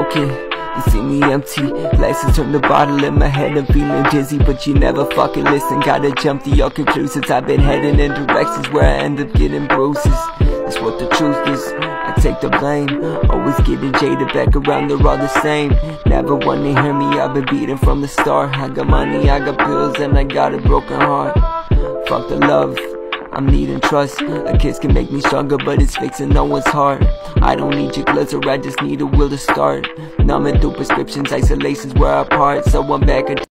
broken. You see me empty, glasses turn the bottle in my head. I'm feeling dizzy, but you never fucking listen. Gotta jump to your conclusions. I've been heading in directions where I end up getting bruises. That's what the truth is, I take the blame. Always getting jaded, back around, they're all the same. Never wanna hear me, I've been beating from the start. I got money, I got bills, and I got a broken heart. Fuck the love, I'm needing trust. A kiss can make me stronger, but it's fixing no one's heart. I don't need your glitter, I just need a will to start. Numbing through prescriptions, isolation's where I part. So I'm back